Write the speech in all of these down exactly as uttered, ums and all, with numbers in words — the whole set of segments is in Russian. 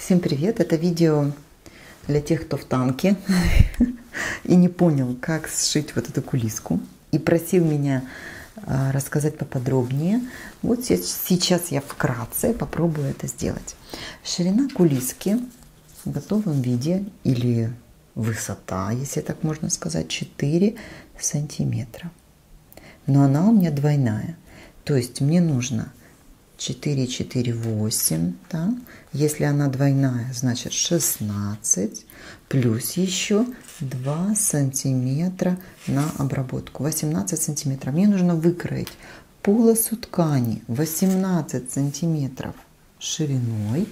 Всем привет! Это видео для тех, кто в танке и не понял, как сшить вот эту кулиску. И просил меня рассказать поподробнее. Вот сейчас я вкратце попробую это сделать. Ширина кулиски в готовом виде, или высота, если так можно сказать, четыре сантиметра. Но она у меня двойная. То есть мне нужно четыре, четыре, восемь, да? Если она двойная, значит шестнадцать, плюс еще два сантиметра на обработку, восемнадцать сантиметров. Мне нужно выкроить полосу ткани восемнадцать сантиметров шириной,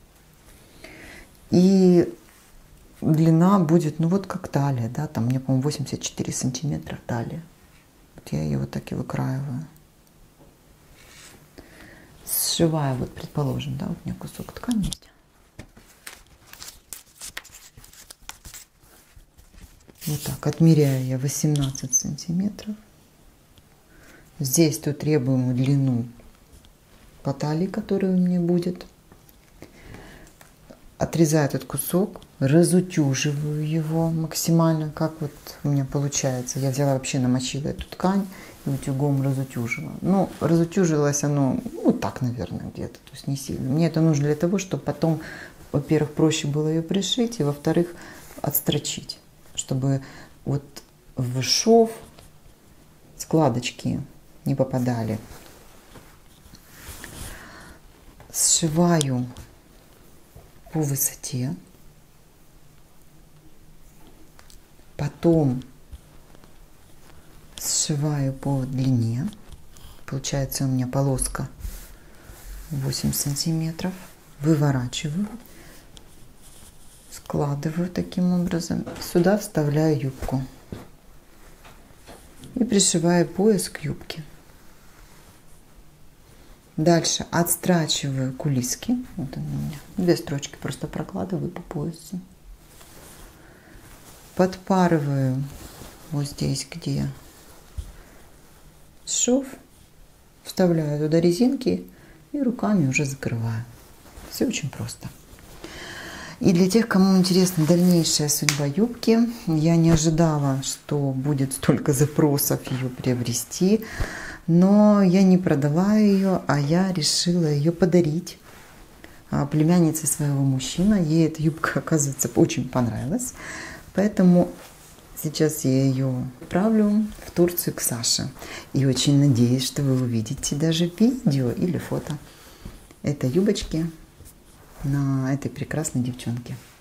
и длина будет, ну вот как талия, да, там мне, по-моему, восемьдесят четыре сантиметра талия. Вот я ее вот так и выкраиваю. Сшиваю, вот предположим, да, вот у меня кусок ткани есть. Вот так, отмеряю я восемнадцать сантиметров. Здесь тут требуемую длину по талии, которая у меня будет. Отрезаю этот кусок, разутюживаю его максимально, как вот у меня получается. Я взяла, вообще намочила эту ткань и утюгом разутюжила. Ну, разутюжилось оно, ну, так, наверное, где-то, то есть не сильно. Мне это нужно для того, чтобы потом, во-первых, проще было ее пришить, и, во-вторых, отстрочить, чтобы вот в шов складочки не попадали. Сшиваю по высоте, потом сшиваю по длине. Получается у меня полоска восемь сантиметров. Выворачиваю, складываю таким образом. Сюда вставляю юбку и пришиваю пояс к юбке. Дальше отстрачиваю кулиски. Вот они у меня. Две строчки просто прокладываю по поясу. Подпарываю вот здесь, где шов. Вставляю туда резинки и руками уже закрываю. Все очень просто. И для тех, кому интересна дальнейшая судьба юбки, я не ожидала, что будет столько запросов ее приобрести. Но я не продала ее, а я решила ее подарить племяннице своего мужчины. Ей эта юбка, оказывается, очень понравилась. Поэтому сейчас я ее отправлю в Турцию к Саше. И очень надеюсь, что вы увидите даже видео или фото этой юбочки на этой прекрасной девчонке.